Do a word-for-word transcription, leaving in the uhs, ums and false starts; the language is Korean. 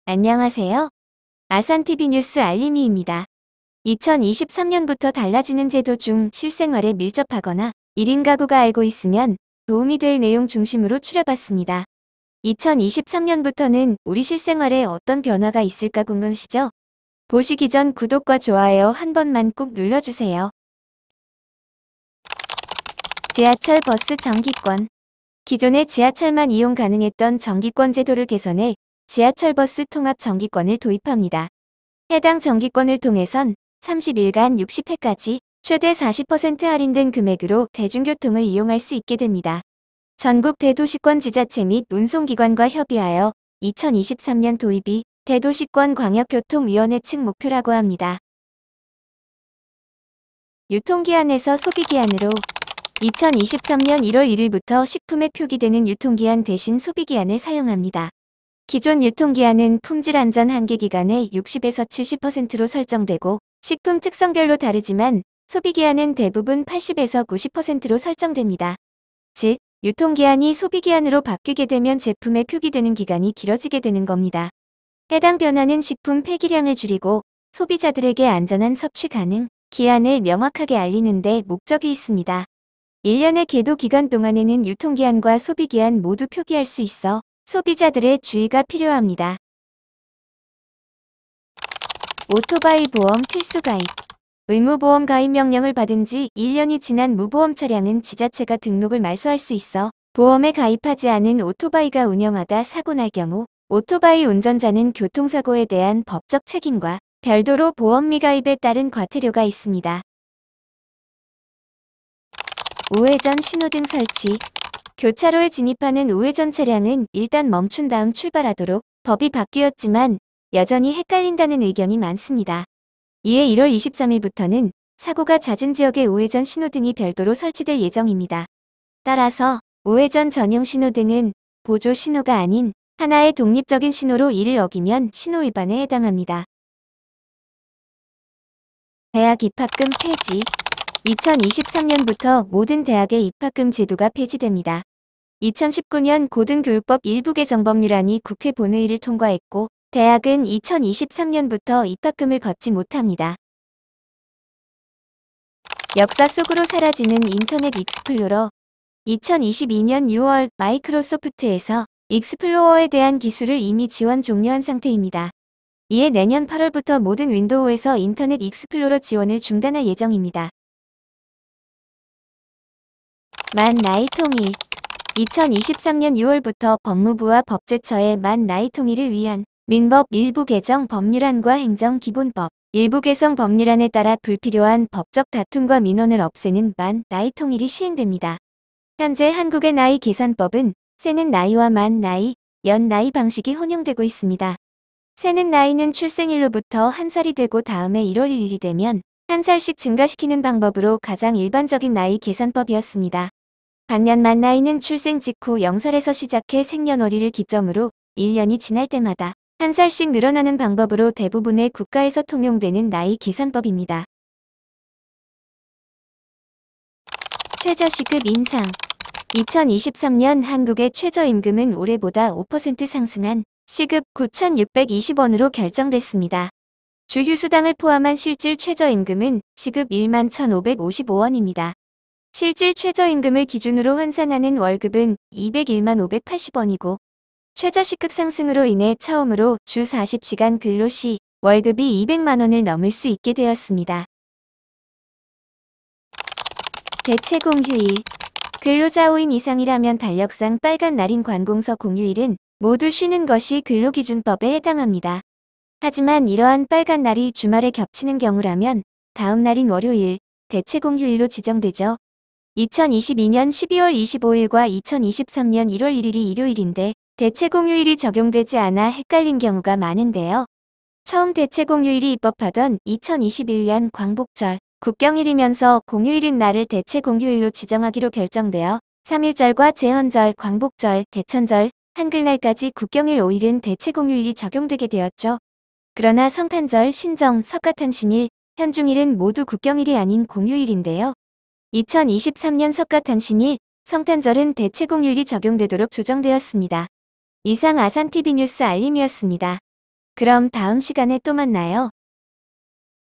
안녕하세요. 아산티비 뉴스 알림이입니다. 이천이십삼 년부터 달라지는 제도 중 실생활에 밀접하거나 일 인 가구가 알고 있으면 도움이 될 내용 중심으로 추려봤습니다. 이천이십삼 년부터는 우리 실생활에 어떤 변화가 있을까 궁금하시죠? 보시기 전 구독과 좋아요 한 번만 꼭 눌러주세요. 지하철 버스 정기권. 기존의 지하철만 이용 가능했던 정기권 제도를 개선해 지하철 버스 통합 정기권을 도입합니다. 해당 정기권을 통해선 삼십 일간 육십 회까지 최대 사십 퍼센트 할인된 금액으로 대중교통을 이용할 수 있게 됩니다. 전국 대도시권 지자체 및 운송기관과 협의하여 이천이십삼 년 도입이 대도시권 광역교통위원회 측 목표라고 합니다. 유통기한에서 소비기한으로 이천이십삼 년 일월 일일부터 식품에 표기되는 유통기한 대신 소비기한을 사용합니다. 기존 유통기한은 품질 안전 한계 기간의 육십에서 칠십 퍼센트로 설정되고 식품 특성별로 다르지만 소비기한은 대부분 팔십에서 구십 퍼센트로 설정됩니다. 즉, 유통기한이 소비기한으로 바뀌게 되면 제품에 표기되는 기간이 길어지게 되는 겁니다. 해당 변화는 식품 폐기량을 줄이고 소비자들에게 안전한 섭취 가능 기한을 명확하게 알리는 데 목적이 있습니다. 일 년의 계도 기간 동안에는 유통기한과 소비기한 모두 표기할 수 있어 소비자들의 주의가 필요합니다. 오토바이 보험 필수 가입. 의무보험 가입 명령을 받은 지 일 년이 지난 무보험 차량은 지자체가 등록을 말소할 수 있어 보험에 가입하지 않은 오토바이가 운영하다 사고 날 경우 오토바이 운전자는 교통사고에 대한 법적 책임과 별도로 보험 미가입에 따른 과태료가 있습니다. 우회전 신호등 설치. 교차로에 진입하는 우회전 차량은 일단 멈춘 다음 출발하도록 법이 바뀌었지만 여전히 헷갈린다는 의견이 많습니다. 이에 일월 이십삼일부터는 사고가 잦은 지역의 우회전 신호등이 별도로 설치될 예정입니다. 따라서 우회전 전용 신호등은 보조 신호가 아닌 하나의 독립적인 신호로 이를 어기면 신호위반에 해당합니다. 대학 입학금 폐지. 이천이십삼 년부터 모든 대학의 입학금 제도가 폐지됩니다. 이천십구 년 고등교육법 일부 개정 법률안이 국회 본회의를 통과했고 대학은 이천이십삼 년부터 입학금을 걷지 못합니다. 역사 속으로 사라지는 인터넷 익스플로러. 이천이십이 년 유월 마이크로소프트에서 익스플로러에 대한 기술을 이미 지원 종료한 상태입니다. 이에 내년 팔월부터 모든 윈도우에서 인터넷 익스플로러 지원을 중단할 예정입니다. 만 나이 통일. 이천이십삼 년 유월부터 법무부와 법제처의 만 나이 통일을 위한 민법 일부 개정 법률안과 행정기본법 일부 개정 법률안에 따라 불필요한 법적 다툼과 민원을 없애는 만 나이 통일이 시행됩니다. 현재 한국의 나이 계산법은 세는 나이와 만 나이, 연 나이 방식이 혼용되고 있습니다. 세는 나이는 출생일로부터 한 살이 되고 다음해 일월 일일이 되면 한 살씩 증가시키는 방법으로 가장 일반적인 나이 계산법이었습니다. 반면 만 나이는 출생 직후 영 살에서 시작해 생년월일을 기점으로 일 년이 지날 때마다 한 살씩 늘어나는 방법으로 대부분의 국가에서 통용되는 나이 계산법입니다. 최저시급 인상. 이천이십삼 년 한국의 최저임금은 올해보다 오 퍼센트 상승한 시급 구천육백이십 원으로 결정됐습니다. 주휴수당을 포함한 실질 최저임금은 시급 일만 천오백오십오 원입니다. 실질 최저임금을 기준으로 환산하는 월급은 이백일만 오백팔십 원이고 최저시급 상승으로 인해 처음으로 주 사십 시간 근로 시 월급이 이백만 원을 넘을 수 있게 되었습니다. 대체 공휴일. 근로자 오 인 이상이라면 달력상 빨간 날인 관공서 공휴일은 모두 쉬는 것이 근로기준법에 해당합니다. 하지만 이러한 빨간 날이 주말에 겹치는 경우라면 다음 날인 월요일, 대체 공휴일로 지정되죠. 이천이십이 년 십이월 이십오일과 이천이십삼 년 일월 일일이 일요일인데 대체 공휴일이 적용되지 않아 헷갈린 경우가 많은데요. 처음 대체 공휴일이 입법하던 이천이십일 년 광복절, 국경일이면서 공휴일인 날을 대체 공휴일로 지정하기로 결정되어 삼일절과 제헌절, 광복절, 대천절, 한글날까지 국경일 오 일은 대체 공휴일이 적용되게 되었죠. 그러나 성탄절, 신정, 석가탄신일, 현중일은 모두 국경일이 아닌 공휴일인데요. 이천이십삼 년 석가탄신일, 성탄절은 대체 공휴일이 적용되도록 조정되었습니다. 이상 아산티비 뉴스 알림이었습니다. 그럼 다음 시간에 또 만나요.